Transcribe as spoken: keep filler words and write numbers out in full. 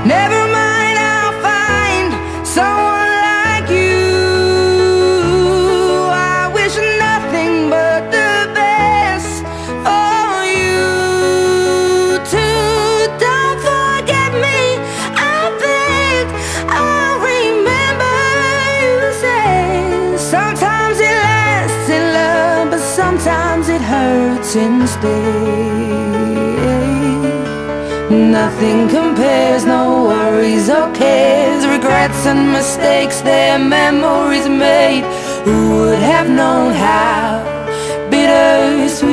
Never mind, I'll find someone like you. I wish nothing but the best for you too. Don't forget me, I beg. I'll remember you said. Sometimes it lasts in love, but sometimes it hurts instead. Nothing compares, no worries or cares, regrets and mistakes, their memories made. Who would have known how bittersweet